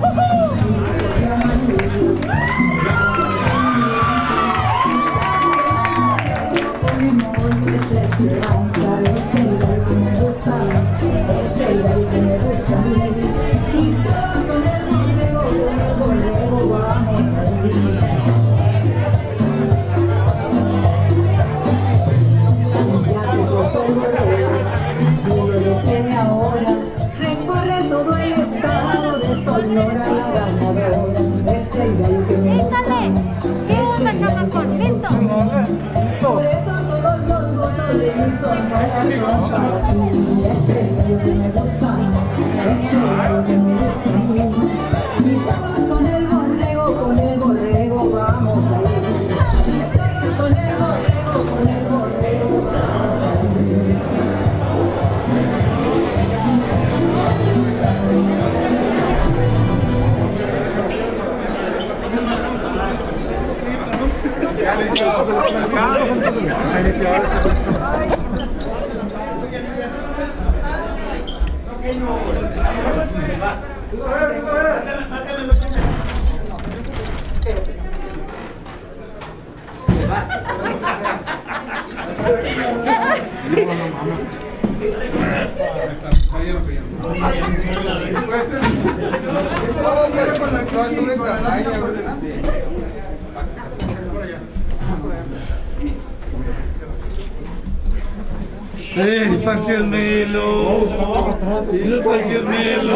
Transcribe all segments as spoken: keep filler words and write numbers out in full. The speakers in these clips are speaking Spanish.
¡Eh, Sánchez Melo! ¡Eh, Sánchez Melo!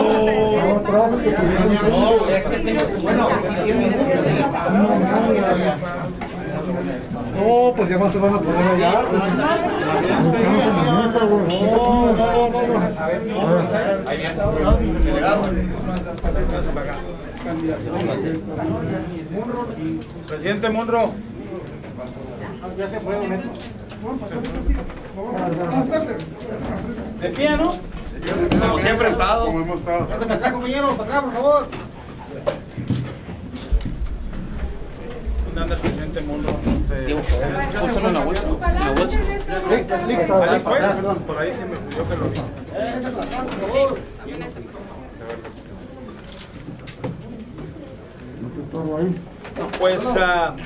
No, pues ya no se van a poner allá. No, no, no. Ahí viene. Presidente Monro. Ya se puede, Neto. ¿De pie, no? Como siempre he estado. Como hemos estado. Pásame acá, compañero, para acá, por favor. ¿Dónde anda el presidente Monro? Pónselo en la bolsa. En la bolsa. Ahí fue, por ahí se me ocurrió que lo vi. Pásame acá, por favor. Pues, uh,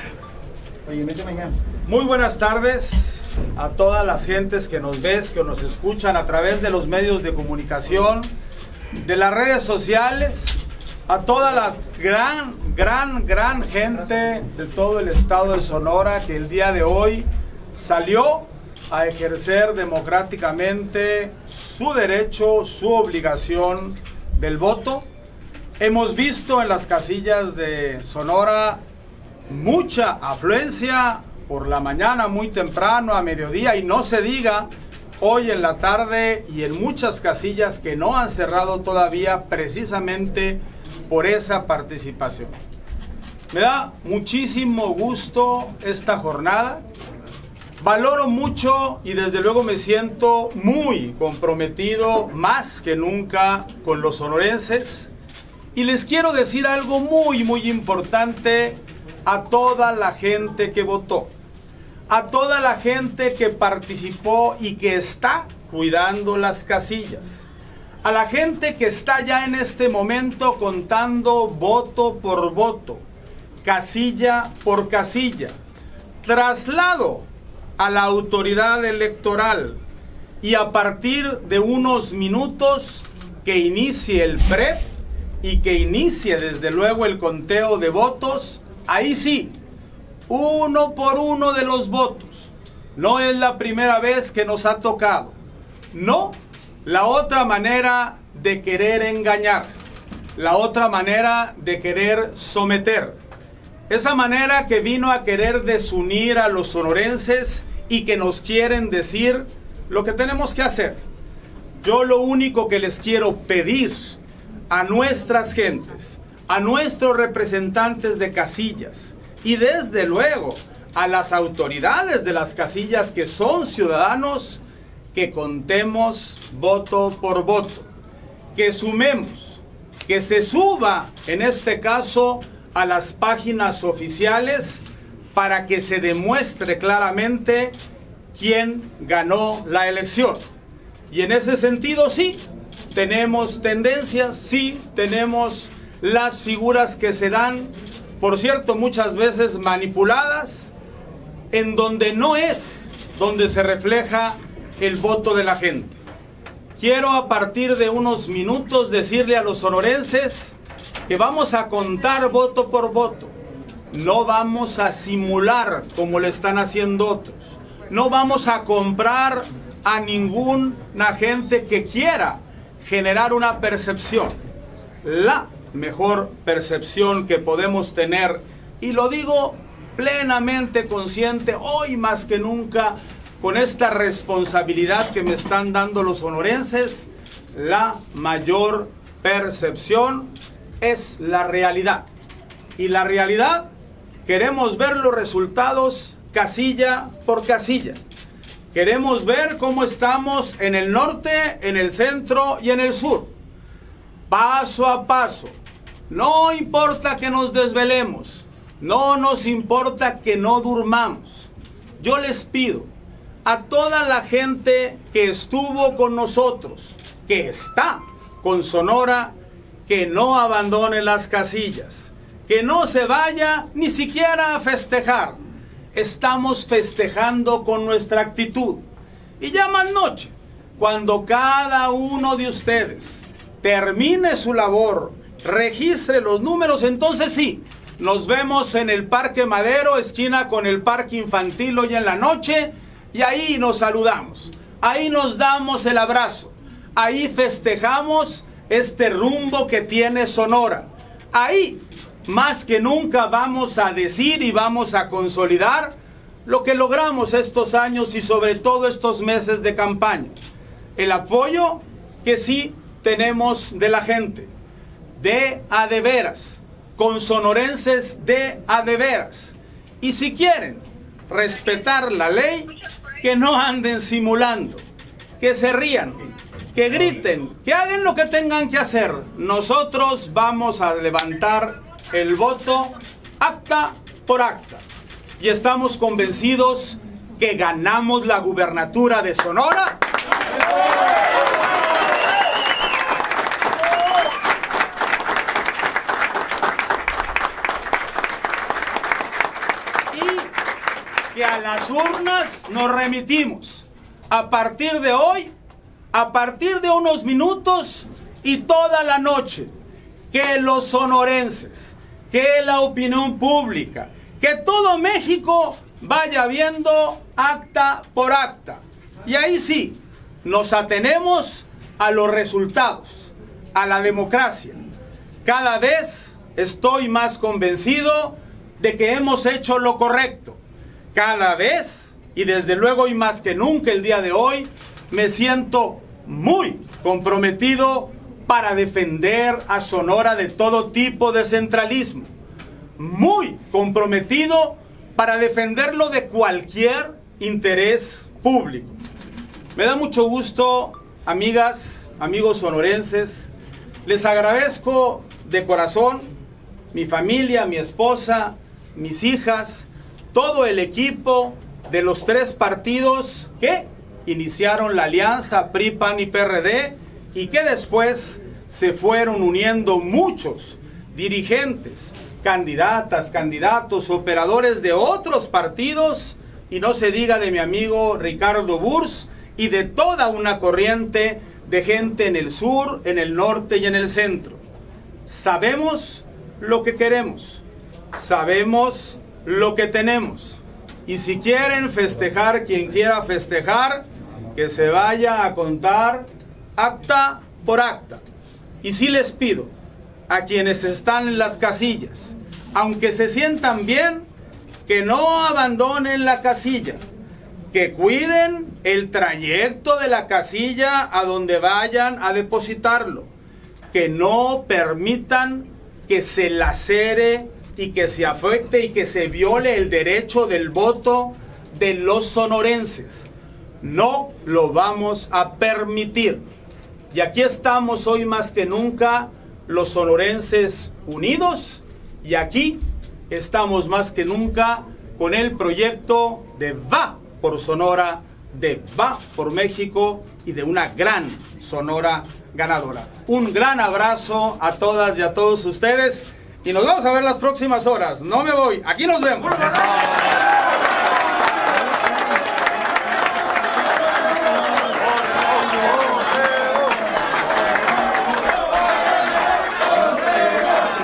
muy buenas tardes a todas las gentes que nos ves, que nos escuchan a través de los medios de comunicación, de las redes sociales, a toda la gran, gran, gran gente de todo el estado de Sonora que el día de hoy salió a ejercer democráticamente su derecho, su obligación del voto. Hemos visto en las casillas de Sonora mucha afluencia por la mañana, muy temprano, a mediodía, y no se diga hoy en la tarde, y en muchas casillas que no han cerrado todavía precisamente por esa participación. Me da muchísimo gusto esta jornada. Valoro mucho y desde luego me siento muy comprometido, más que nunca, con los sonorenses. Y les quiero decir algo muy, muy importante a toda la gente que votó, a toda la gente que participó y que está cuidando las casillas, a la gente que está ya en este momento contando voto por voto, casilla por casilla, traslado a la autoridad electoral, y a partir de unos minutos que inicie el P R E P y que inicie desde luego el conteo de votos, ahí sí, uno por uno de los votos. No es la primera vez que nos ha tocado. No, la otra manera de querer engañar, la otra manera de querer someter, esa manera que vino a querer desunir a los sonorenses y que nos quieren decir lo que tenemos que hacer. Yo lo único que les quiero pedir a nuestras gentes, a nuestros representantes de casillas y desde luego a las autoridades de las casillas que son ciudadanos, que contemos voto por voto, que sumemos, que se suba en este caso a las páginas oficiales para que se demuestre claramente quién ganó la elección. Y en ese sentido sí, tenemos tendencias, sí, tenemos las figuras que se dan, por cierto, muchas veces manipuladas, en donde no es donde se refleja el voto de la gente. Quiero a partir de unos minutos decirle a los sonorenses que vamos a contar voto por voto. No vamos a simular como lo están haciendo otros. No vamos a comprar a ninguna gente que quiera generar una percepción. La mejor percepción que podemos tener, y lo digo plenamente consciente, hoy más que nunca, con esta responsabilidad que me están dando los sonorenses, la mayor percepción es la realidad. Y la realidad, queremos ver los resultados casilla por casilla. Queremos ver cómo estamos en el norte, en el centro y en el sur. Paso a paso. No importa que nos desvelemos. No nos importa que no durmamos. Yo les pido a toda la gente que estuvo con nosotros, que está con Sonora, que no abandone las casillas, que no se vaya ni siquiera a festejar. Estamos festejando con nuestra actitud. Y ya más noche, cuando cada uno de ustedes termine su labor, registre los números, entonces sí, nos vemos en el Parque Madero, esquina con el Parque Infantil hoy en la noche, y ahí nos saludamos, ahí nos damos el abrazo, ahí festejamos este rumbo que tiene Sonora. Ahí, más que nunca, vamos a decir y vamos a consolidar lo que logramos estos años y sobre todo estos meses de campaña. El apoyo que sí tenemos de la gente, de a de veras, con sonorenses de a de veras. Y si quieren respetar la ley, que no anden simulando, que se rían, que griten, que hagan lo que tengan que hacer. Nosotros vamos a levantar el voto acta por acta. Y estamos convencidos que ganamos la gubernatura de Sonora. Que a las urnas nos remitimos a partir de hoy, a partir de unos minutos y toda la noche. Que los sonorenses, que la opinión pública, que todo México vaya viendo acta por acta. Y ahí sí, nos atenemos a los resultados, a la democracia. Cada vez estoy más convencido de que hemos hecho lo correcto. Cada vez, y desde luego y más que nunca el día de hoy, me siento muy comprometido para defender a Sonora de todo tipo de centralismo. Muy comprometido para defenderlo de cualquier interés público. Me da mucho gusto, amigas, amigos sonorenses. Les agradezco de corazón, mi familia, mi esposa, mis hijas, todo el equipo de los tres partidos que iniciaron la alianza P R I, P A N y P R D y que después se fueron uniendo muchos dirigentes, candidatas, candidatos, operadores de otros partidos, y no se diga de mi amigo Ricardo Burs y de toda una corriente de gente en el sur, en el norte y en el centro. Sabemos lo que queremos, sabemos lo que tenemos, y si quieren festejar, quien quiera festejar, que se vaya a contar acta por acta. Y sí les pido a quienes están en las casillas, aunque se sientan bien, que no abandonen la casilla, que cuiden el trayecto de la casilla a donde vayan a depositarlo, que no permitan que se lacere y que se afecte y que se viole el derecho del voto de los sonorenses. No lo vamos a permitir. Y aquí estamos hoy más que nunca los sonorenses unidos, y aquí estamos más que nunca con el proyecto de Va por Sonora, de Va por México y de una gran Sonora ganadora. Un gran abrazo a todas y a todos ustedes y nos vamos a ver las próximas horas. No me voy, aquí nos vemos.